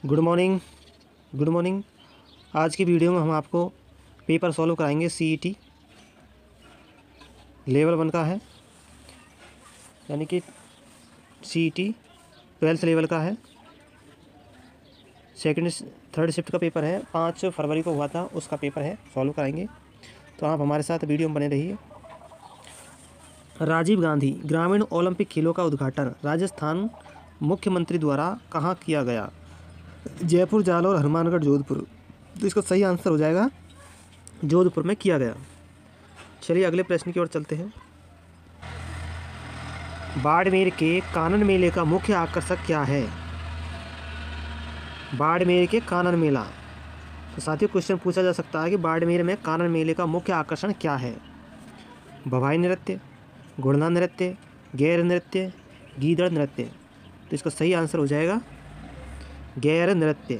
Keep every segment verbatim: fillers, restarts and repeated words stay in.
Good morning good morning आज की video में हम आपको पेपर सॉल्व कराएंगे। सीईटी लेवल वन का है, यानी कि सीईटी ट्वेल्थ लेवल का है। सेकंड थर्ड शिफ्ट का पेपर है, पाँच फरवरी को हुआ था, उसका पेपर है, सॉल्व कराएंगे। तो आप हमारे साथ वीडियो में बने रहिए। राजीव गांधी ग्रामीण ओलंपिक खेलों का उद्घाटन राजस्थान मुख्यमंत्री द्वारा कहाँ किया गया? जयपुर, जालौर, हनुमानगढ़, जोधपुर। तो इसका सही आंसर हो जाएगा जोधपुर में किया गया। चलिए अगले प्रश्न की ओर चलते हैं। बाड़मेर के कानन मेले का मुख्य आकर्षक क्या है? बाड़मेर के कानन मेला। तो साथियों क्वेश्चन पूछा जा सकता है कि बाड़मेर में कानन मेले का मुख्य आकर्षण क्या है? भवाई नृत्य, घुड़ना नृत्य, गैर नृत्य, गीदड़ नृत्य। तो इसका सही आंसर हो जाएगा गैर नृत्य।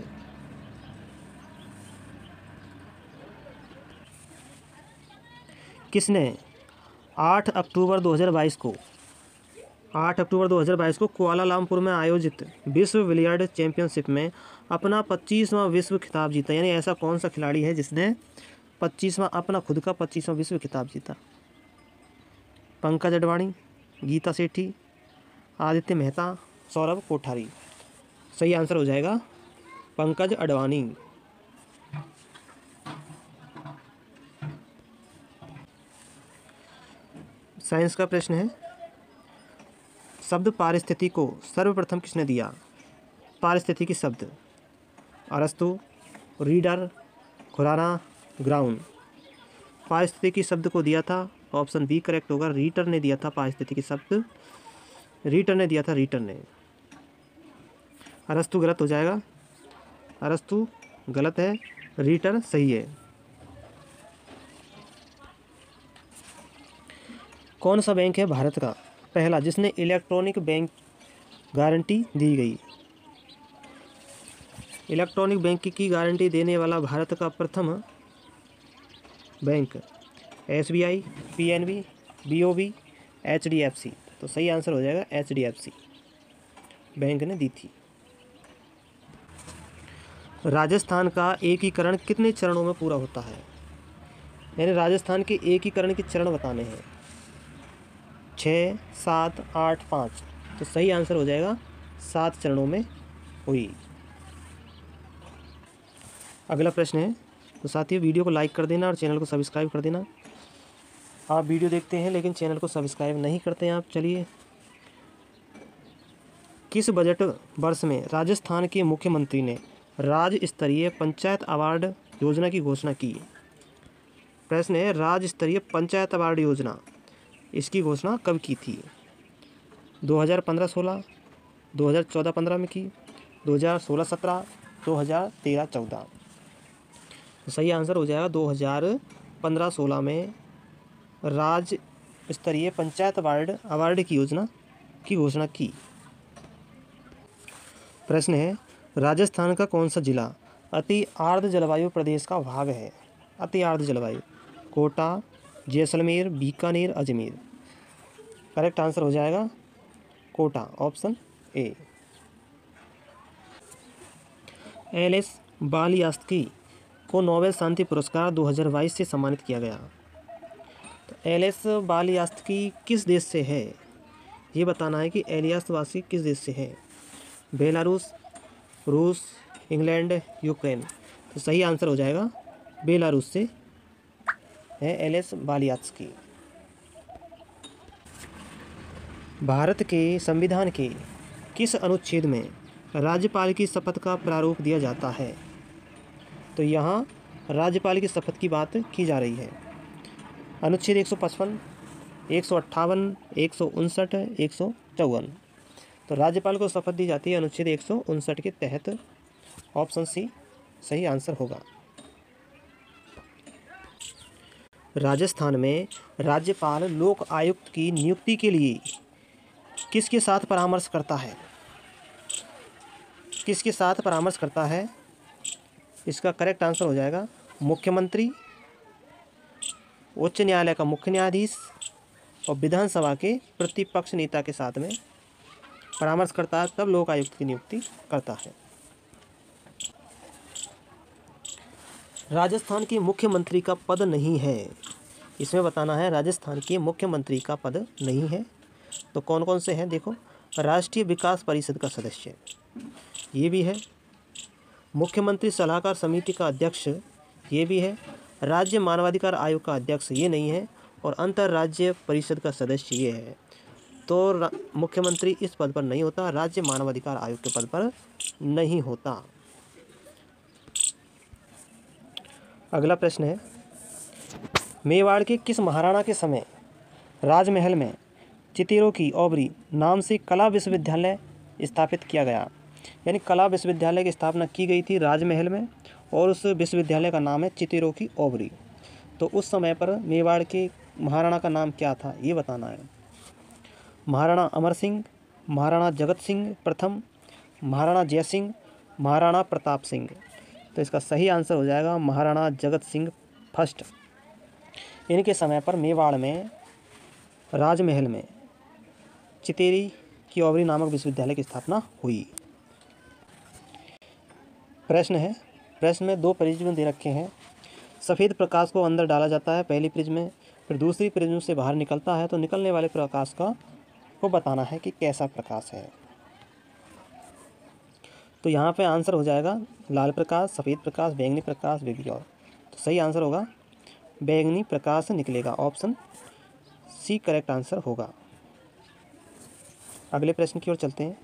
किसने आठ अक्टूबर दो हज़ार बाईस को आठ अक्टूबर दो हज़ार बाईस को कुआलालंपुर में आयोजित विश्व बिलियर्ड चैंपियनशिप में अपना पच्चीसवां विश्व खिताब जीता? यानी ऐसा कौन सा खिलाड़ी है जिसने पच्चीसवां अपना खुद का पच्चीसवां विश्व खिताब जीता? पंकज अडवाणी, गीता सेठी, आदित्य मेहता, सौरभ कोठारी। सही आंसर हो जाएगा पंकज अडवाणी। साइंस का प्रश्न है, शब्द पारिस्थिति को सर्वप्रथम किसने दिया? पारिस्थितिकी शब्द अरस्तु, रीडर, खुराना, ग्राउंड। पारिस्थितिकी शब्द को दिया था, ऑप्शन बी करेक्ट होगा, रीटर ने दिया था पारिस्थितिकी शब्द। रीटर ने दिया था, रीटर ने। अरस्तु गलत हो जाएगा, अरस्तु गलत है, रीटर सही है। कौन सा बैंक है भारत का पहला जिसने इलेक्ट्रॉनिक बैंक गारंटी दी गई? इलेक्ट्रॉनिक बैंक की गारंटी देने वाला भारत का प्रथम bank SBI, PNB, BOB, HDFC. तो सही आंसर हो जाएगा एचडीएफसी बैंक ने दी थी। राजस्थान का एकीकरण कितने चरणों में पूरा होता है? यानी राजस्थान के एकीकरण के चरण बताने हैं। छः, सात, आठ, पाँच। तो सही आंसर हो जाएगा सात चरणों में हुई। अगला प्रश्न है, तो साथियों वीडियो को लाइक कर देना और चैनल को सब्सक्राइब कर देना। आप वीडियो देखते हैं लेकिन चैनल को सब्सक्राइब नहीं करते हैं आप। चलिए, किस बजट वर्ष में राजस्थान के मुख्यमंत्री ने राज्य स्तरीय पंचायत अवार्ड योजना की घोषणा की? प्रश्न है, राज्य स्तरीय पंचायत अवार्ड योजना, इसकी घोषणा कब की थी? दो हज़ार पंद्रह सोलह, दो हज़ार चौदह पंद्रह में की, दो हज़ार सोलह सत्रह, दो हज़ार तेरह चौदह। तो सही आंसर हो जाएगा दो हज़ार पंद्रह सोलह में राज्य स्तरीय पंचायत अवार्ड अवार्ड की योजना की घोषणा की। प्रश्न है, राजस्थान का कौन सा जिला अति आर्द्र जलवायु प्रदेश का भाग है? अति आर्द्र जलवायु कोटा, जैसलमेर, बीकानेर, अजमेर। करेक्ट आंसर हो जाएगा Kota, option A. L S Bialiatski को नोबेल शांति पुरस्कार दो हज़ार बाईस से सम्मानित किया गया। तो एल एस बालियास्की किस देश से है? ये बताना है कि एलियासवासी किस देश से है। बेलारूस, रूस, इंग्लैंड, यूक्रेन। तो सही आंसर हो जाएगा बेलारूस से है एल एस बालियास्की। भारत के संविधान के किस अनुच्छेद में राज्यपाल की शपथ का प्रारूप दिया जाता है? तो यहाँ राज्यपाल की शपथ की बात की जा रही है। अनुच्छेद एक सौ पचपन, एक सौ अट्ठावन, एक सौ उनसठ, एक सौ चौवन। तो राज्यपाल को शपथ दी जाती है अनुच्छेद एक सौ उनसठ के तहत। ऑप्शन सी सही आंसर होगा। राजस्थान में राज्यपाल लोक आयुक्त की नियुक्ति के लिए किसके साथ परामर्श करता है? किसके साथ परामर्श करता है? इसका करेक्ट आंसर हो जाएगा मुख्यमंत्री, उच्च न्यायालय का मुख्य न्यायाधीश और विधानसभा के प्रतिपक्ष नेता के साथ में परामर्श करता है, तब लोक आयुक्त की नियुक्ति करता है। राजस्थान के मुख्यमंत्री का पद नहीं है। इसमें बताना है राजस्थान के मुख्यमंत्री का पद नहीं है। तो कौन कौन से हैं देखो, राष्ट्रीय विकास परिषद का सदस्य ये भी है, मुख्यमंत्री सलाहकार समिति का अध्यक्ष ये भी है, राज्य मानवाधिकार आयोग का अध्यक्ष ये नहीं है, और अंतर्राज्यीय परिषद का सदस्य ये है। तो मुख्यमंत्री इस पद पर नहीं होता, राज्य मानवाधिकार आयोग के पद पर नहीं होता। अगला प्रश्न है, मेवाड़ के किस महाराणा के समय राजमहल में चितेरों की ओबरी नाम से कला विश्वविद्यालय स्थापित किया गया? यानी कला विश्वविद्यालय की स्थापना की गई थी राजमहल में, और उस विश्वविद्यालय का नाम है चितेरों की ओबरी। तो उस समय पर मेवाड़ के महाराणा का नाम क्या था ये बताना है। महाराणा अमर सिंह, महाराणा जगत सिंह प्रथम, महाराणा जयसिंह, महाराणा प्रताप सिंह। तो इसका सही आंसर हो जाएगा महाराणा जगत सिंह फर्स्ट। इनके समय पर मेवाड़ में राजमहल में चितेरी की ओबरी नामक विश्वविद्यालय की स्थापना हुई। प्रश्न है, प्रश्न में दो प्रिज्म दे रखे हैं। सफ़ेद प्रकाश को अंदर डाला जाता है पहली प्रिज्म में, फिर दूसरी प्रिज्म से बाहर निकलता है, तो निकलने वाले प्रकाश का को बताना है कि कैसा प्रकाश है। तो यहाँ पे आंसर हो जाएगा लाल प्रकाश, सफ़ेद प्रकाश, बैंगनी प्रकाश, विबग्योर। तो सही आंसर होगा बैंगनी प्रकाश निकलेगा, ऑप्शन सी करेक्ट आंसर होगा। अगले प्रश्न की ओर चलते हैं।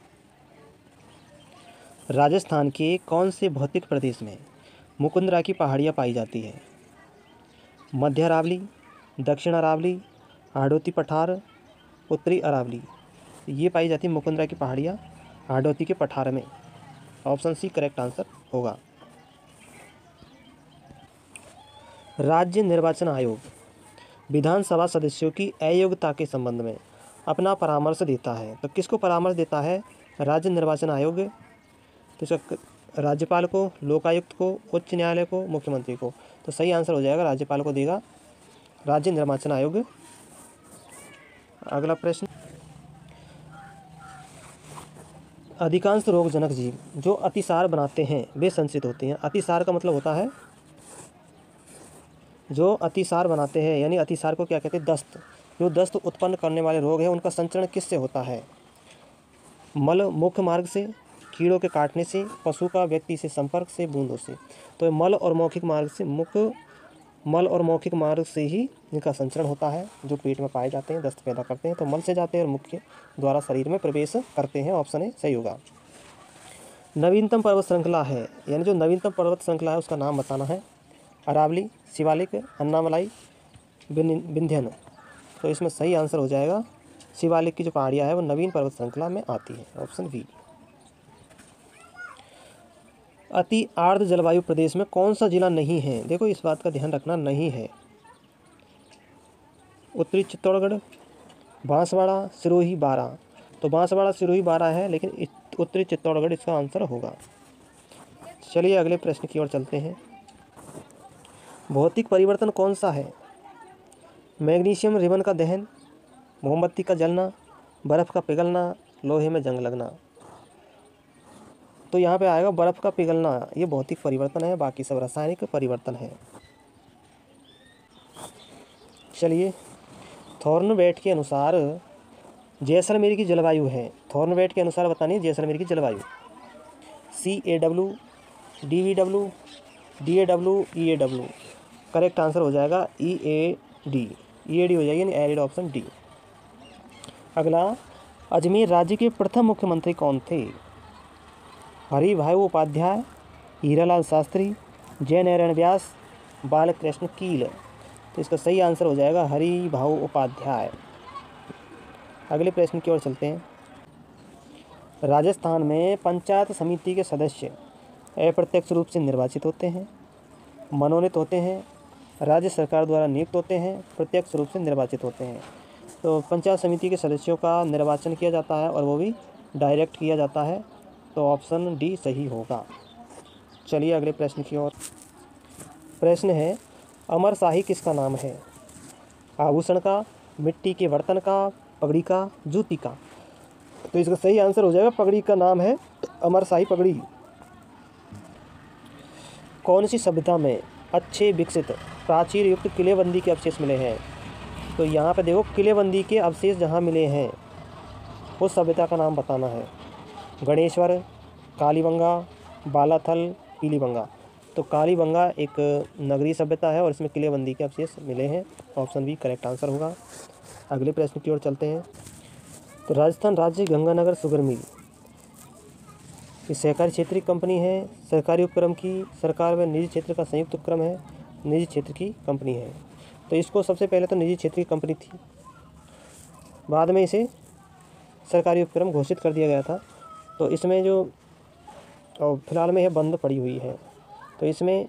राजस्थान के कौन से भौतिक प्रदेश में मुकुंदरा की पहाड़ियाँ पाई जाती है? मध्य अरावली, दक्षिण अरावली, हाड़ौती पठार, उत्तरी अरावली। ये पाई जाती है मुकुंदरा की पहाड़ियाँ हाड़ौती के पठार में, ऑप्शन सी करेक्ट आंसर होगा। राज्य निर्वाचन आयोग विधानसभा सदस्यों की अयोग्यता के संबंध में अपना परामर्श देता है, तो किसको परामर्श देता है राज्य निर्वाचन आयोग? तो इसका राज्यपाल को, लोकायुक्त को, उच्च न्यायालय को, मुख्यमंत्री को। तो सही आंसर हो जाएगा राज्यपाल को देगा राज्य निर्वाचन आयोग। अगला प्रश्न, अधिकांश रोगजनक जीव जो अतिसार बनाते हैं वे संचित होते हैं। अतिसार का मतलब होता है जो अतिसार बनाते हैं, यानी अतिसार को क्या कहते हैं? दस्त। जो दस्त उत्पन्न करने वाले रोग हैं उनका संचरण किससे होता है? मल मुख्य मार्ग से, कीड़ों के काटने से, पशु का व्यक्ति से संपर्क से, बूंदों से। तो मल और मौखिक मार्ग से, मुख्य मल और मौखिक मार्ग से ही इनका संचरण होता है, जो पेट में पाए जाते हैं, दस्त पैदा करते हैं। तो मल से जाते हैं और मुख्य द्वारा शरीर में प्रवेश करते हैं, ऑप्शन ए सही होगा। नवीनतम पर्वत श्रृंखला है, यानी जो नवीनतम पर्वत श्रृंखला है उसका नाम बताना है। अरावली, शिवालिक, अन्नामलाई, विंध्यन। तो इसमें सही आंसर हो जाएगा शिवालिक की जो पहाड़ियाँ है वो नवीन पर्वत श्रृंखला में आती है, ऑप्शन बी। अति आर्द्र जलवायु प्रदेश में कौन सा जिला नहीं है? देखो इस बात का ध्यान रखना, नहीं है। उत्तरी चित्तौड़गढ़, बांसवाड़ा, सिरोही, बारां। तो बांसवाड़ा, सिरोही, बारां है, लेकिन उत्तरी चित्तौड़गढ़ इसका आंसर होगा। चलिए अगले प्रश्न की ओर चलते हैं। भौतिक परिवर्तन कौन सा है? मैग्नीशियम रिबन का दहन, मोमबत्ती का जलना, बर्फ़ का पिघलना, लोहे में जंग लगना। तो यहाँ पे आएगा बर्फ़ का पिघलना, ये भौतिक परिवर्तन है, बाकी सब रासायनिक परिवर्तन है। चलिए, थॉर्नवेट के अनुसार जैसलमेर की जलवायु है, थॉर्नवेट के अनुसार बतानी जैसलमेर की जलवायु। C A W, D V W, D A W, E A W. Correct answer हो जाएगा ई A D, E A D हो जाएगी, यानी एरिड, ऑप्शन डी। अगला, अजमेर राज्य के प्रथम मुख्यमंत्री कौन थे? हरि भाई उपाध्याय, हीरालाल शास्त्री, जय नारायण व्यास, बालकृष्ण कील। तो इसका सही आंसर हो जाएगा हरि भाऊ उपाध्याय। अगले प्रश्न की ओर चलते हैं। राजस्थान में पंचायत समिति के सदस्य अप्रत्यक्ष रूप से निर्वाचित होते हैं, मनोनीत होते हैं, राज्य सरकार द्वारा नियुक्त होते हैं, प्रत्यक्ष रूप से निर्वाचित होते हैं। तो पंचायत समिति के सदस्यों का निर्वाचन किया जाता है और वो भी डायरेक्ट किया जाता है, तो ऑप्शन डी सही होगा। चलिए अगले प्रश्न की ओर। प्रश्न है, अमर शाही किसका नाम है? आभूषण का, मिट्टी के बर्तन का, पगड़ी का, जूती का। तो इसका सही आंसर हो जाएगा पगड़ी का नाम है अमर शाही पगड़ी। कौन सी सभ्यता में अच्छे विकसित प्राचीर युक्त किलेबंदी के अवशेष मिले हैं। तो यहाँ पे देखो किलेबंदी के अवशेष जहाँ मिले हैं उस सभ्यता का नाम बताना है। गणेश्वर, कालीबंगा, बालाथल, पीलीबंगा। तो कालीबंगा एक नगरीय सभ्यता है और इसमें किलेबंदी के अवशेष मिले हैं। ऑप्शन बी करेक्ट आंसर होगा। अगले प्रश्न की ओर चलते हैं। तो राजस्थान राज्य गंगानगर शुगर मिल ये सहकारी क्षेत्रीय कंपनी है, सरकारी उपक्रम की, सरकार व निजी क्षेत्र का संयुक्त उपक्रम है, निजी क्षेत्र की कंपनी है। तो इसको सबसे पहले तो निजी क्षेत्र की कंपनी थी, बाद में इसे सरकारी उपक्रम घोषित कर दिया गया था। तो इसमें जो और फिलहाल में यह बंद पड़ी हुई है। तो इसमें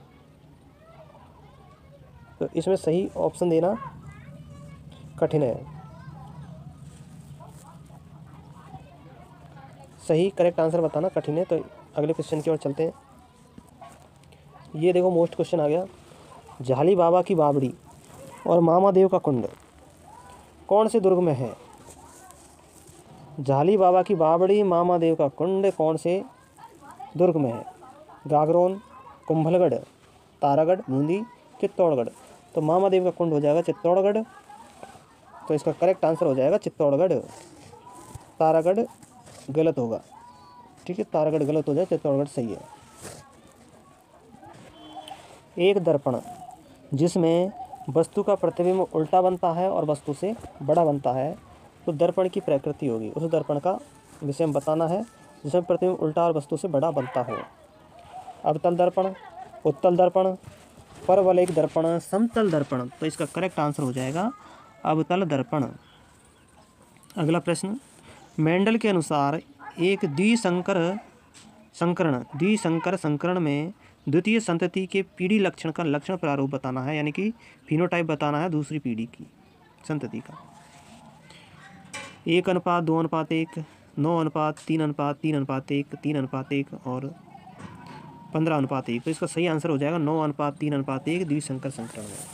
तो इसमें सही ऑप्शन देना कठिन है। सही करेक्ट आंसर बताना कठिन है। तो अगले क्वेश्चन की ओर चलते हैं। ये देखो मोस्ट क्वेश्चन आ गया। झाली बाबा की बावड़ी और मामादेव का कुंड कौन से दुर्ग में है? झाली बाबा की बावड़ी, मामादेव का कुंड कौन से दुर्ग में है? गागरोन, कुंभलगढ़, तारागढ़, बूंदी, चित्तौड़गढ़। तो मामादेव का कुंड हो जाएगा चित्तौड़गढ़। तो इसका करेक्ट आंसर हो जाएगा चित्तौड़गढ़। तारागढ़ गलत होगा, ठीक है, तारागढ़ गलत हो जाए, चित्तौड़गढ़ सही है। एक दर्पण जिसमें वस्तु का प्रतिबिंब उल्टा बनता है और वस्तु से बड़ा बनता है तो दर्पण की प्रकृति होगी। उस दर्पण का विषय में बताना है जिसमें प्रतिबिंब उल्टा और वस्तु से बड़ा बनता हो। अवतल दर्पण, उत्तल दर्पण, परवलयिक दर्पण, समतल दर्पण। तो इसका करेक्ट आंसर हो जाएगा अवतल दर्पण। अगला प्रश्न, मेंडल के अनुसार एक द्विसंकर संकरण द्विसंकर संकरण में द्वितीय संतति के पीढ़ी लक्षण का लक्षण प्रारूप बताना है, यानी कि फिनोटाइप बताना है दूसरी पीढ़ी की संतति का। एक अनुपात दो अनुपात एक, नौ अनुपात तीन अनुपात तीन अनुपात एक, तीन अनुपात एक और पंद्रह अनुपात एक। तो इसका सही आंसर हो जाएगा नौ अनुपात तीन अनुपात एक द्विसंकर संकरण में।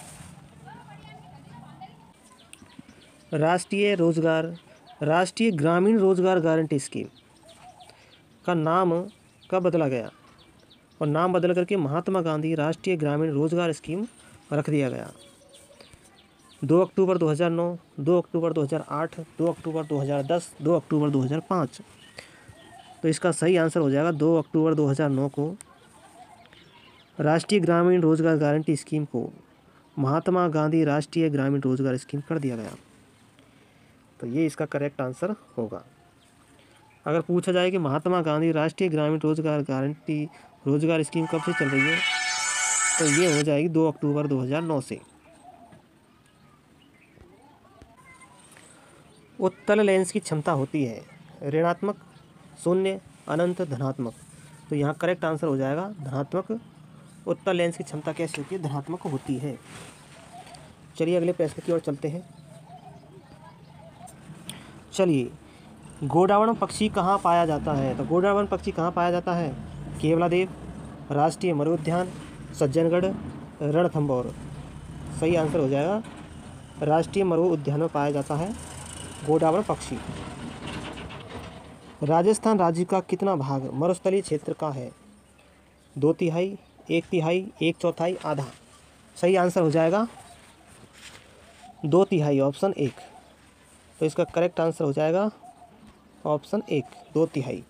राष्ट्रीय रोजगार राष्ट्रीय ग्रामीण रोजगार गारंटी स्कीम का नाम कब बदला गया? और नाम बदल करके महात्मा गांधी राष्ट्रीय ग्रामीण रोजगार स्कीम रख दिया गया। दो अक्टूबर दो हज़ार नौ, दो अक्टूबर दो हज़ार आठ, दो अक्टूबर दो हज़ार दस, दो अक्टूबर दो हज़ार पाँच। तो इसका सही आंसर हो जाएगा दो अक्टूबर दो हज़ार नौ को राष्ट्रीय ग्रामीण रोजगार गारंटी स्कीम को महात्मा गांधी राष्ट्रीय ग्रामीण रोजगार स्कीम कर दिया गया। तो ये इसका करेक्ट आंसर होगा। अगर पूछा जाए कि महात्मा गांधी राष्ट्रीय ग्रामीण रोजगार गारंटी रोजगार स्कीम कब से चल रही है तो ये हो जाएगी दो अक्टूबर दो हज़ार नौ से। उत्तल लेंस की क्षमता होती है ऋणात्मक, शून्य, अनंत, धनात्मक। तो यहाँ करेक्ट आंसर हो जाएगा धनात्मक। उत्तल लेंस की क्षमता कैसी होती है? धनात्मक होती है। चलिए अगले प्रश्न की ओर चलते हैं। चलिए, गोडावण पक्षी कहाँ पाया जाता है? तो गोडावण पक्षी कहाँ पाया जाता है? केवलादेव, राष्ट्रीय मरु उद्यान, सज्जनगढ़, रणथंभौर। सही आंसर हो जाएगा राष्ट्रीय मरु उद्यान में पाया जाता है गोडावण पक्षी। राजस्थान राज्य का कितना भाग मरुस्थलीय क्षेत्र का है? दो तिहाई, एक तिहाई, एक चौथाई, आधा। सही आंसर हो जाएगा दो तिहाई, ऑप्शन एक। तो इसका करेक्ट आंसर हो जाएगा ऑप्शन एक, दो तिहाई।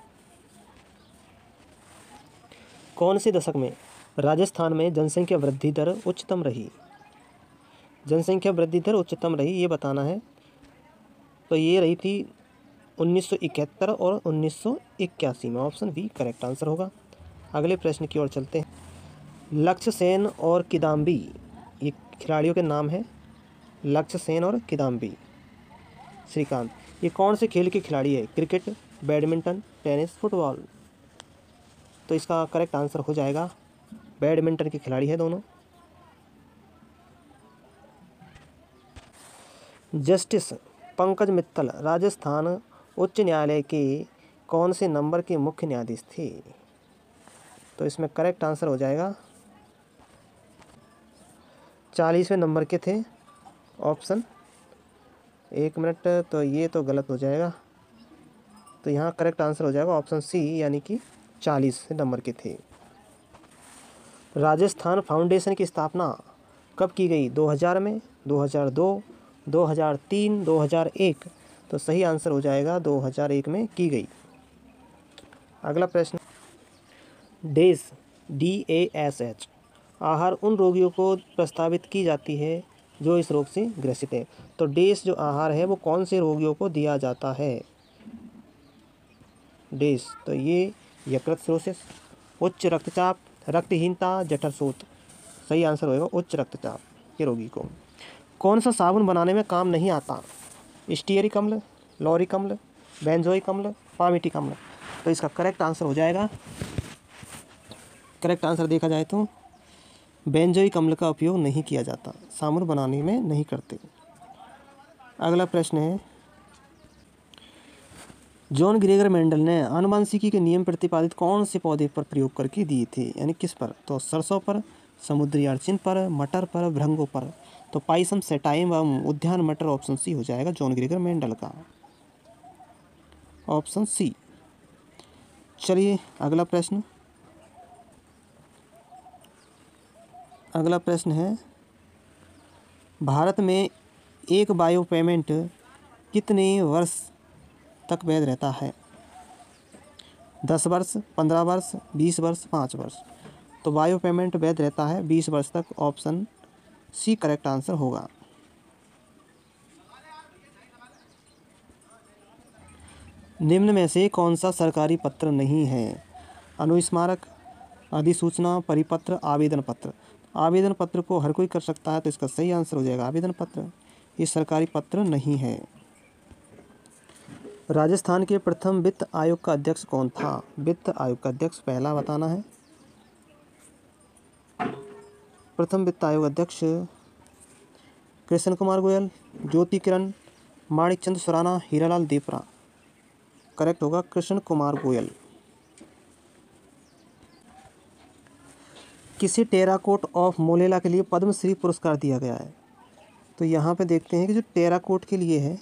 कौन से दशक में राजस्थान में जनसंख्या वृद्धि दर उच्चतम रही? जनसंख्या वृद्धि दर उच्चतम रही ये बताना है। तो ये रही थी उन्नीस सौ इकहत्तर और उन्नीस सौ इक्यासी में। ऑप्शन बी करेक्ट आंसर होगा। अगले प्रश्न की ओर चलते हैं। लक्ष्य सेन और किदाम्बी ये खिलाड़ियों के नाम हैं। लक्ष्य सेन और किदाम्बी श्रीकांत ये कौन से खेल के खिलाड़ी है? Cricket, badminton, tennis, football. तो इसका करेक्ट आंसर हो जाएगा बैडमिंटन के खिलाड़ी है दोनों। जस्टिस पंकज मित्तल राजस्थान उच्च न्यायालय के कौन से नंबर के मुख्य न्यायाधीश थे? तो इसमें करेक्ट आंसर हो जाएगा चालीसवें नंबर के थे। ऑप्शन एक मिनट, तो ये तो गलत हो जाएगा। तो यहाँ करेक्ट आंसर हो जाएगा ऑप्शन सी, यानी कि चालीस नंबर के थे। राजस्थान फाउंडेशन की स्थापना कब की गई? दो हज़ार में, दो हज़ार दो, दो हज़ार तीन, दो हज़ार एक। तो सही आंसर हो जाएगा दो हज़ार एक में की गई। अगला प्रश्न, DASH D A S H आहार उन रोगियों को प्रस्तावित की जाती है जो इस रोग से ग्रसित है। तो डेस जो आहार है वो कौन से रोगियों को दिया जाता है? डेस, तो ये यकृत सिरोसिस, उच्च रक्तचाप, रक्तहीनता, जठरशोथ। सही आंसर होएगा उच्च रक्तचाप के रोगी को। कौन सा साबुन बनाने में काम नहीं आता? स्टीयरिक अम्ल, लॉरिक अम्ल, बेंजोइक अम्ल, पामिटिक अम्ल। तो इसका करेक्ट आंसर हो जाएगा, करेक्ट आंसर देखा जाए तो बेंजोइक अम्ल का उपयोग नहीं किया जाता, साबुन बनाने में नहीं करते। अगला प्रश्न है, जॉन ग्रेगर मेंडल ने आनुवंशिकी के नियम प्रतिपादित कौन से पौधे पर प्रयोग करके दिए थे, यानी किस पर? तो सरसों पर, समुद्री अर्चिन पर, मटर पर, भृंगों पर। तो पाइसम सेटाइम एवं उद्यान मटर ऑप्शन सी हो जाएगा जॉन ग्रेगर मेंडल का, ऑप्शन सी। चलिए अगला प्रश्न, अगला प्रश्न है, भारत में एक बायो पेमेंट कितने वर्ष तक वैध रहता है? दस वर्ष, पंद्रह वर्ष, बीस वर्ष, पाँच वर्ष। तो बायो पेमेंट वैध रहता है बीस वर्ष तक, ऑप्शन सी करेक्ट आंसर होगा। निम्न में से कौन सा सरकारी पत्र नहीं है? अनुस्मारक, अधिसूचना, परिपत्र, आवेदन पत्र। आवेदन पत्र को हर कोई कर सकता है, तो इसका सही आंसर हो जाएगा आवेदन पत्र। ये सरकारी पत्र नहीं है। राजस्थान के प्रथम वित्त आयोग का अध्यक्ष कौन था? वित्त आयोग का अध्यक्ष पहला बताना है। प्रथम वित्त आयोग अध्यक्ष कृष्ण कुमार गोयल, ज्योति किरण, माणिक चंद सुराना, हीरालाल देपरा। करेक्ट होगा कृष्ण कुमार गोयल। किसे टेराकोट ऑफ मोलेला के लिए पद्मश्री पुरस्कार दिया गया है? तो यहाँ पे देखते हैं कि जो टेराकोट के लिए है,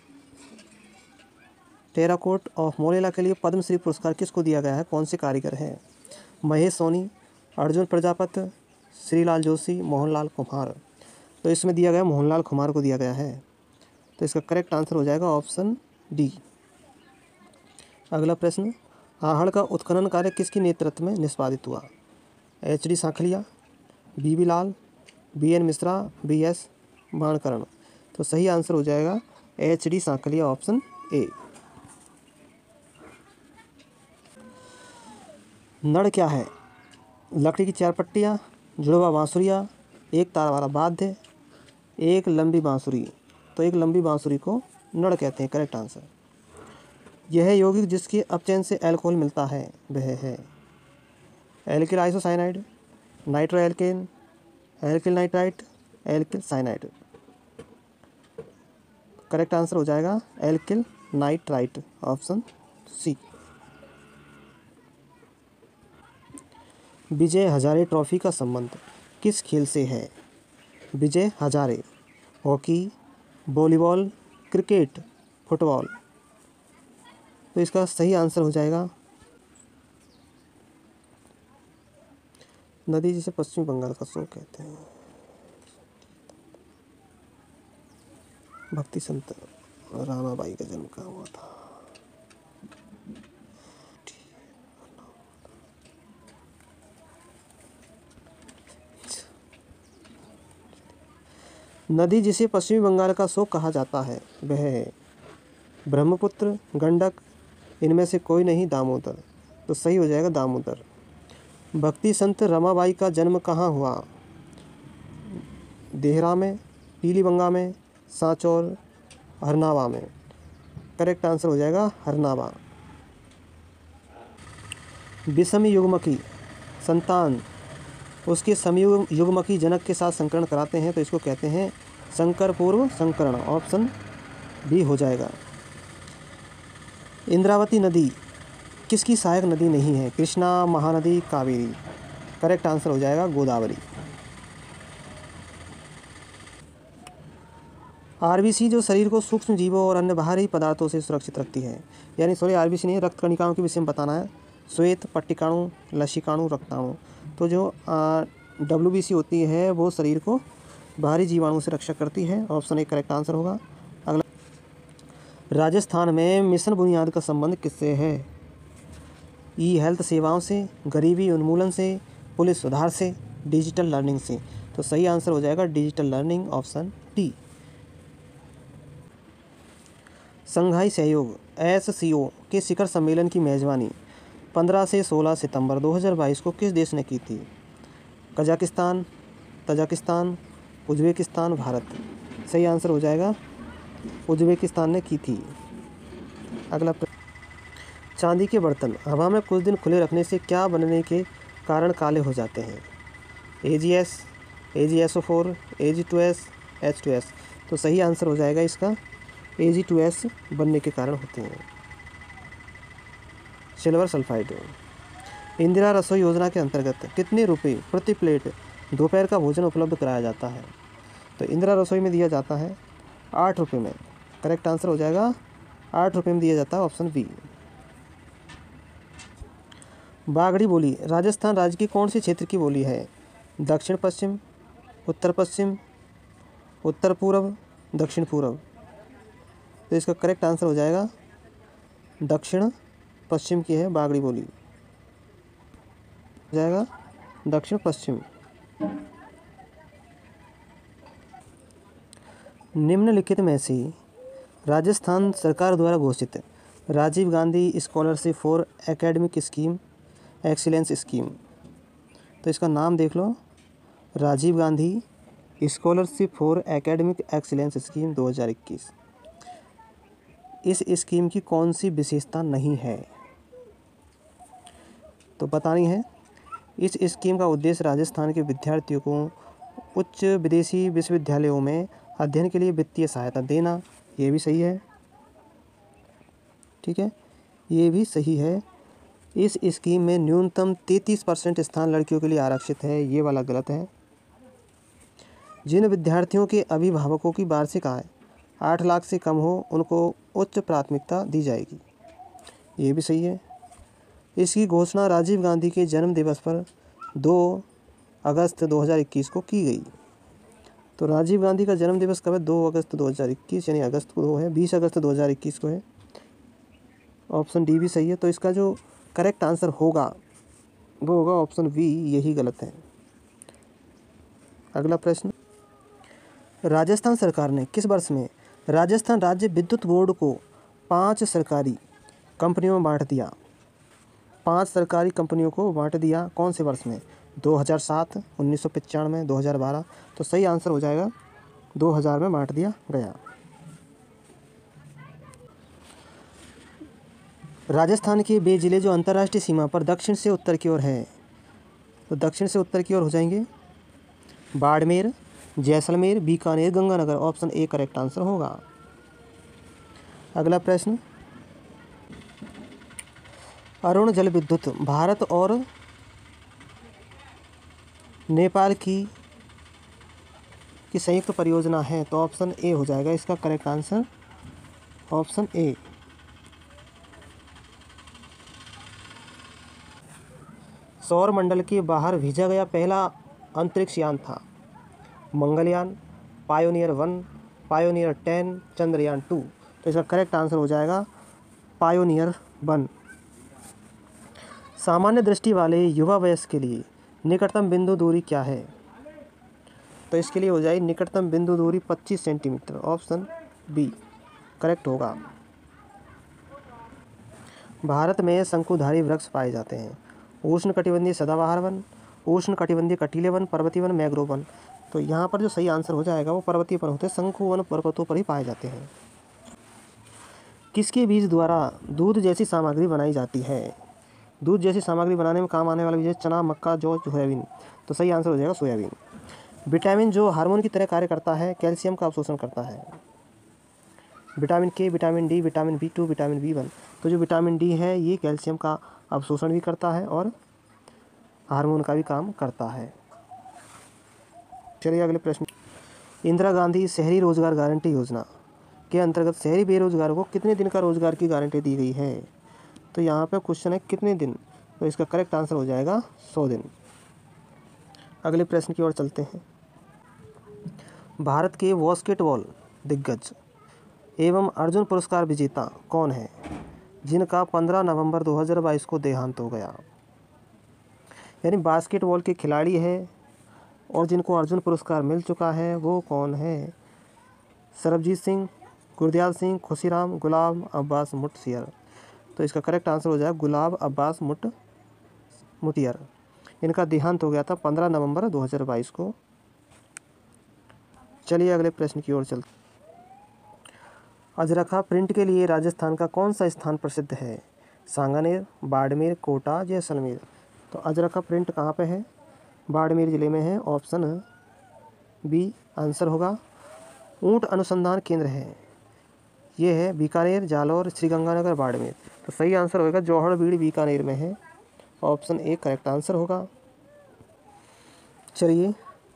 टेराकोट ऑफ मोलेला के लिए पद्मश्री पुरस्कार किसको दिया गया है, कौन से कारीगर है? महेश सोनी, अर्जुन प्रजापति, श्रीलाल जोशी, मोहनलाल कुमार। तो इसमें दिया गया मोहनलाल कुमार को दिया गया है, तो इसका करेक्ट आंसर हो जाएगा ऑप्शन डी। अगला प्रश्न, आहड़ का उत्खनन कार्य किसके नेतृत्व में निष्पादित हुआ? H D Sankhalia, B B Lal, B N Mishra, B S Bankaran. तो सही आंसर हो जाएगा H D Sankhalia, option A. नड़ क्या है? लकड़ी की चार पट्टियाँ, जुड़वा बांसुरिया, एक तार वाला वाद्य, एक लंबी बांसुरी। तो एक लंबी बांसुरी को नड़ कहते हैं, करेक्ट आंसर। यह यौगिक जिसके अपचयन से अल्कोहल मिलता है वह है alkyl isocyanide, nitro alkane, alkyl nitrite, alkyl cyanide. Correct answer हो जाएगा alkyl nitrite, option C. Vijay Hazare trophy का संबंध किस खेल से है? Vijay Hazare, hockey, volleyball, cricket, football. तो इसका सही आंसर हो जाएगा नदी जिसे पश्चिम बंगाल का शोक कहते हैं। भक्ति संत रामाबाई का जन्म कहाँ हुआ था? नदी जिसे पश्चिमी बंगाल का शोक कहा जाता है वह है ब्रह्मपुत्र, गंडक, इनमें से कोई नहीं, दामोदर। तो सही हो जाएगा दामोदर। भक्ति संत रमाबाई का जन्म कहाँ हुआ? देहरा में, पीलीबंगा में, सांचौर, हरनावा में। करेक्ट आंसर हो जाएगा हरनावा। विषम युग्मकी संतान उसके समयुग युग्मकी जनक के साथ संकरण कराते हैं, तो इसको कहते हैं संकर पूर्व संकरण, ऑप्शन बी हो जाएगा। इंद्रावती नदी किसकी सहायक नदी नहीं है? कृष्णा, महानदी, कावेरी। करेक्ट आंसर हो जाएगा गोदावरी। आरबीसी जो शरीर को सूक्ष्म जीवों और अन्य बाहरी पदार्थों से सुरक्षित रखती है, यानी सॉरी आरबीसी नहीं, रक्त कणिकाओं के विषय में बताना है। श्वेत, पट्टिकाणु, लसिकाणु, रक्ताणु। तो जो डब्ल्यू बी सी होती है वो शरीर को बाहरी जीवाणु से रक्षा करती है। ऑप्शन ए करेक्ट आंसर होगा। अगला, राजस्थान में मिशन बुनियाद का संबंध किससे है? ई हेल्थ सेवाओं से, गरीबी उन्मूलन से, पुलिस सुधार से, डिजिटल लर्निंग से। तो सही आंसर हो जाएगा digital learning, option D. Shanghai सहयोग एस सी ओ के शिखर सम्मेलन की मेजबानी पंद्रह से सोलह सितंबर दो हज़ार बाईस को किस देश ने की थी? Kazakhstan, Tajikistan, Uzbekistan, Bharat. सही आंसर हो जाएगा उज्बेकिस्तान ने की थी। अगला, चांदी के बर्तन हवा में कुछ दिन खुले रखने से क्या बनने के कारण काले हो जाते हैं? A G S, A G S O four, A G two S, H two S. तो सही आंसर हो जाएगा इसका ए जी टू एस बनने के कारण होते हैं। Silver sulphide. इंदिरा रसोई योजना के अंतर्गत कितने रुपए प्रति प्लेट दोपहर का भोजन उपलब्ध कराया जाता है? तो इंदिरा रसोई में दिया जाता है आठ रुपये में। करेक्ट आंसर हो जाएगा आठ रुपये में दिया जाता है, ऑप्शन बी। बागड़ी बोली राजस्थान राज्य की कौन सी क्षेत्र की बोली है? दक्षिण पश्चिम, उत्तर पश्चिम, उत्तर पूर्व, दक्षिण पूर्व। तो इसका करेक्ट आंसर हो जाएगा दक्षिण पश्चिम की है बागड़ी बोली, हो जाएगा दक्षिण पश्चिम। निम्नलिखित में से राजस्थान सरकार द्वारा घोषित Rajiv Gandhi scholarship for academic scheme excellence scheme, तो इसका नाम देख लो, Rajiv Gandhi scholarship for academic excellence scheme दो हज़ार इक्कीस। इस स्कीम की कौन सी विशेषता नहीं है? तो बतानी है। इस स्कीम का उद्देश्य राजस्थान के विद्यार्थियों को उच्च विदेशी विश्वविद्यालयों में अध्ययन के लिए वित्तीय सहायता देना। ये भी सही है, ठीक है, ये भी सही है। इस स्कीम में न्यूनतम तैंतीस परसेंट स्थान लड़कियों के लिए आरक्षित है, ये वाला गलत है। जिन विद्यार्थियों के अभिभावकों की वार्षिक आय आठ लाख से कम हो उनको उच्च प्राथमिकता दी जाएगी, ये भी सही है। इसकी घोषणा राजीव गांधी के जन्म दिवस पर दो अगस्त दो हज़ार इक्कीस को की गई। तो राजीव गांधी का जन्म दिवस कब है? दो अगस्त दो हज़ार इक्कीस, यानी अगस्त को है, बीस अगस्त दो हज़ार इक्कीस को है। ऑप्शन डी भी सही है। तो इसका जो करेक्ट आंसर होगा वो होगा ऑप्शन बी, यही गलत है। अगला प्रश्न, राजस्थान सरकार ने किस वर्ष में राजस्थान राज्य विद्युत बोर्ड को पांच सरकारी कंपनियों में बांट दिया? पांच सरकारी कंपनियों को बांट दिया, कौन से वर्ष में? दो हज़ार सात, उन्नीस सौ पचानवे, दो हज़ार बारह। तो सही आंसर हो जाएगा दो हज़ार में बांट दिया गया। राजस्थान के वे जिले जो अंतर्राष्ट्रीय सीमा पर दक्षिण से उत्तर की ओर है, तो दक्षिण से उत्तर की ओर हो जाएंगे Barmer, Jaisalmer, Bikaner, Ganganagar. Option A correct answer होगा। अगला प्रश्न, अरुण जल विद्युत भारत और नेपाल की की संयुक्त परियोजना है, तो ऑप्शन ए हो जाएगा इसका करेक्ट आंसर, ऑप्शन ए। सौर मंडल के बाहर भेजा गया पहला अंतरिक्ष यान था? Mangalyaan, Pioneer one, Pioneer ten, Chandrayaan two. तो इसका करेक्ट आंसर हो जाएगा पायोनियर वन। सामान्य दृष्टि वाले युवा वयस्क के लिए निकटतम बिंदु दूरी क्या है? तो इसके लिए हो जाएगी निकटतम बिंदु दूरी पच्चीस सेंटीमीटर, ऑप्शन बी करेक्ट होगा। भारत में शंकुधारी वृक्ष पाए जाते हैं? उष्ण कटिबंधीय सदाबहार वन, उष्ण कटिबंधीय कटीले वन, पर्वतीय वन, मैंग्रोव वन। तो यहाँ पर जो सही आंसर हो जाएगा वो पर्वतीय वन होते हैं, शंकु वन पर्वतों पर ही पाए जाते हैं। किसके बीज द्वारा दूध जैसी सामग्री बनाई जाती है? दूध जैसी सामग्री बनाने में काम आने वाला बीज चना, मक्का, जौ, सोयाबीन। तो सही आंसर हो जाएगा सोयाबीन। विटामिन जो हार्मोन की तरह कार्य करता है, कैल्शियम का अवशोषण करता है? Vitamin K, vitamin D, vitamin B two, vitamin B one. तो जो विटामिन डी है ये कैल्शियम का अवशोषण भी करता है और हार्मोन का भी काम करता है। चलिए अगले प्रश्न, इंदिरा गांधी शहरी रोजगार गारंटी योजना के अंतर्गत शहरी बेरोजगारों को कितने दिन का रोजगार की गारंटी दी गई है? तो यहाँ पे क्वेश्चन है कितने दिन, तो इसका करेक्ट आंसर हो जाएगा सौ दिन। अगले प्रश्न की ओर चलते हैं। भारत के बास्केटबॉल दिग्गज एवं अर्जुन पुरस्कार विजेता कौन है जिनका पंद्रह नवंबर दो हज़ार बाईस को देहांत हो गया? यानी बास्केटबॉल के खिलाड़ी है और जिनको अर्जुन पुरस्कार मिल चुका है वो कौन है? सरबजीत सिंह, गुरदयाल सिंह, खुशीराम, गुलाब अब्बास मुटसियर। तो इसका करेक्ट आंसर हो जाएगा गुलाब अब्बास मुट मुटियर। इनका देहांत हो गया था पंद्रह नवंबर दो हज़ार बाईस को। चलिए अगले प्रश्न की ओर चलते। अजरखा प्रिंट के लिए राजस्थान का कौन सा स्थान प्रसिद्ध है? सांगानेर, बाड़मेर, कोटा, जैसलमेर। तो अजरखा प्रिंट कहाँ पे है? बाड़मेर ज़िले में है। ऑप्शन बी आंसर होगा। ऊंट अनुसंधान केंद्र है, ये है बीकानेर, जालौर, श्रीगंगानगर, बाड़मेर। तो सही आंसर होगा जौहड़-बीड़ बीकानेर में है। ऑप्शन ए करेक्ट आंसर होगा। चलिए,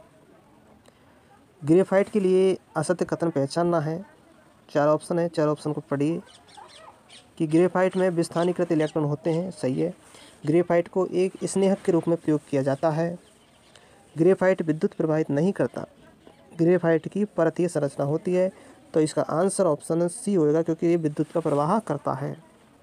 ग्रेफाइट के लिए असत्य कथन पहचानना है। चार ऑप्शन है, चार ऑप्शन को पढ़िए कि ग्रेफाइट में विस्थानीकृत इलेक्ट्रॉन होते हैं, सही है। ग्रेफाइट को एक स्नेहक के रूप में प्रयोग किया जाता है। ग्रेफाइट विद्युत प्रवाहित नहीं करता। ग्रेफाइट की परतीय संरचना होती है। तो इसका आंसर ऑप्शन सी होगा क्योंकि ये विद्युत का प्रवाह करता है।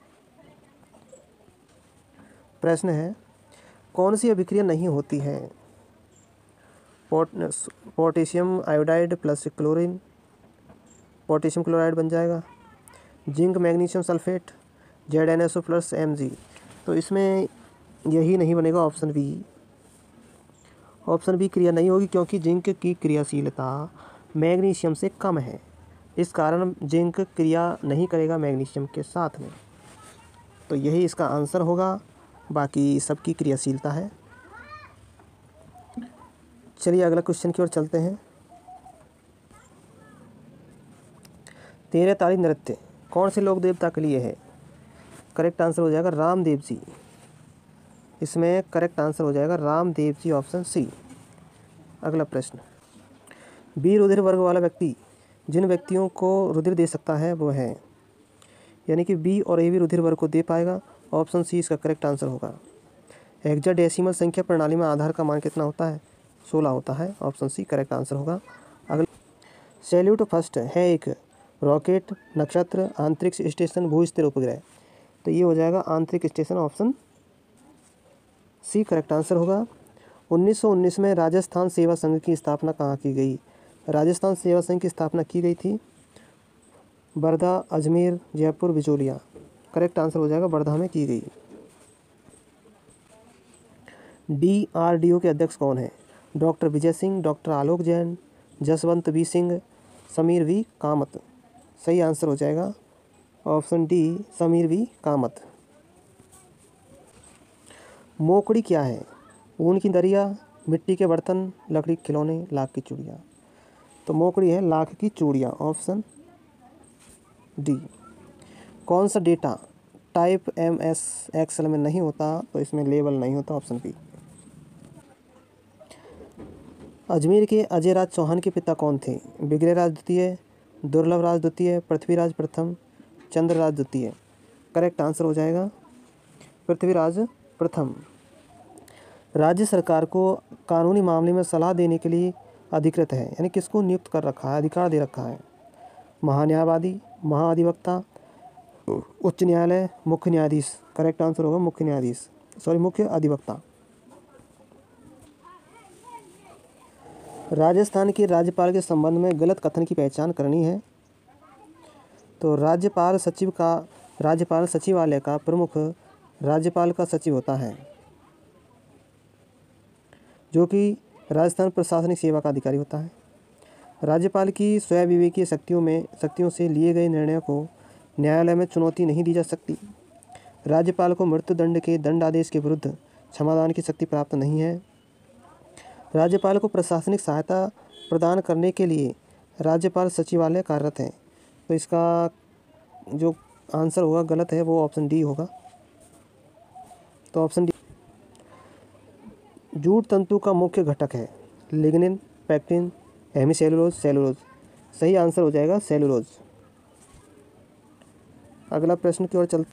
प्रश्न है, कौन सी अभिक्रिया नहीं होती है? Pot potassium iodide plus chlorine, potassium chloride बन जाएगा। Zinc magnesium sulphate, Z N S O plus M G. तो इसमें यही नहीं बनेगा, ऑप्शन बी। ऑप्शन बी क्रिया नहीं होगी क्योंकि जिंक की क्रियाशीलता मैग्नीशियम से कम है। इस कारण जिंक क्रिया नहीं करेगा मैग्नीशियम के साथ में। तो यही इसका आंसर होगा, बाकी सबकी क्रियाशीलता है। चलिए अगला क्वेश्चन की ओर चलते हैं। तेरह ताली नृत्य कौन से लोक देवता के लिए है? करेक्ट आंसर हो जाएगा रामदेव जी। इसमें करेक्ट आंसर हो जाएगा रामदेव जी, ऑप्शन सी। अगला प्रश्न, बी रुधिर वर्ग वाला व्यक्ति जिन व्यक्तियों को रुधिर दे सकता है वो है, यानी कि बी और ए भी रुधिर वर्ग को दे पाएगा। ऑप्शन सी इसका करेक्ट आंसर होगा। हेक्साडेसिमल संख्या प्रणाली में आधार का मान कितना होता है? सोलह होता है। ऑप्शन सी करेक्ट आंसर होगा। अगला, सैल्यूट फर्स्ट है एक रॉकेट, नक्षत्र, अंतरिक्ष स्टेशन, भू-स्थिर उपग्रह। तो ये हो जाएगा आंतरिक station, option C correct answer होगा। उन्नीस सौ उन्नीस में राजस्थान सेवा संघ की स्थापना कहाँ की गई? राजस्थान सेवा संघ की स्थापना की गई थी वर्धा, अजमेर, जयपुर, बिचौलिया। करेक्ट आंसर हो जाएगा वर्धा में की गई। डी आर डी ओ के अध्यक्ष कौन है? Doctor Vijay Singh, doctor Alok Jain, Jaswant V Singh, Sameer V Kamat. सही आंसर हो जाएगा option D Sameer V Kamat. मोकड़ी क्या है? ऊन की दरिया, मिट्टी के बर्तन, लकड़ी के खिलौने, लाख की चूड़ियाँ। तो मोकड़ी है लाख की चूड़ियाँ, ऑप्शन डी। कौन सा data type M S Excel में नहीं होता? तो इसमें लेबल नहीं होता, ऑप्शन बी। अजमेर के अजय राज चौहान के पिता कौन थे? विग्रहराज द्वितीय, दुर्लभ राज द्वितीय, पृथ्वीराज प्रथम, चंद्रराज द्वितीय। करेक्ट आंसर हो जाएगा पृथ्वीराज प्रथम। राज्य सरकार को कानूनी मामले में सलाह देने के लिए अधिकृत है, यानी किसको नियुक्त कर रखा है, अधिकार दे रखा है? महान्यायवादी, महाअधिवक्ता, उच्च न्यायालय, मुख्य न्यायाधीश। करेक्ट आंसर होगा मुख्य न्यायाधीश, सॉरी मुख्य अधिवक्ता। राजस्थान के राज्यपाल के संबंध में गलत कथन की पहचान करनी है। तो राज्यपाल सचिव का राज्यपाल सचिवालय का प्रमुख राज्यपाल का सचिव होता है, जो कि राजस्थान प्रशासनिक सेवा का अधिकारी होता है। राज्यपाल की स्वयं विवेकीय शक्तियों में शक्तियों से लिए गए निर्णयों को न्यायालय में चुनौती नहीं दी जा सकती। राज्यपाल को मृत्युदंड के दंडादेश के विरुद्ध क्षमादान की शक्ति प्राप्त नहीं है। राज्यपाल को प्रशासनिक सहायता प्रदान करने के लिए राज्यपाल सचिवालय कार्यरत है। तो इसका जो आंसर होगा गलत है, वो ऑप्शन डी होगा। तो ऑप्शन डी। जूट तंतु का मुख्य घटक है लिग्निन, पैक्टिन, हेमीसेलुलोज, सेलुलोज। सही आंसर हो जाएगा सेलुलोज। अगला प्रश्न की ओर चल।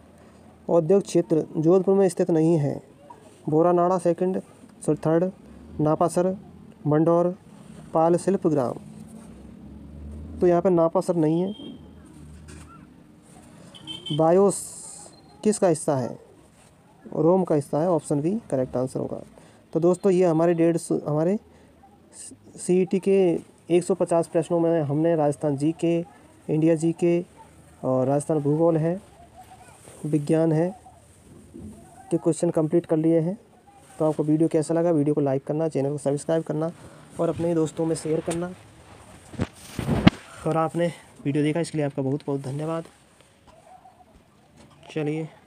औद्योगिक क्षेत्र जोधपुर में स्थित नहीं है। Boranada second, sorry third, Napasar, Mandore, Pal Shilp Gram. तो यहाँ पे नापासर नहीं है। बायोस किसका हिस्सा है? रोम का हिस्सा है। ऑप्शन बी करेक्ट आंसर होगा। तो दोस्तों ये हमारे डेढ़ सौ हमारे सीईटी के एक सौ पचास प्रश्नों में हमने राजस्थान जी के, इंडिया जी के और राजस्थान भूगोल है, विज्ञान है के क्वेश्चन कंप्लीट कर लिए हैं। तो आपको वीडियो कैसा लगा? वीडियो को लाइक करना, चैनल को सब्सक्राइब करना और अपने दोस्तों में शेयर करना। और आपने वीडियो देखा इसके लिए आपका बहुत बहुत धन्यवाद। चलिए।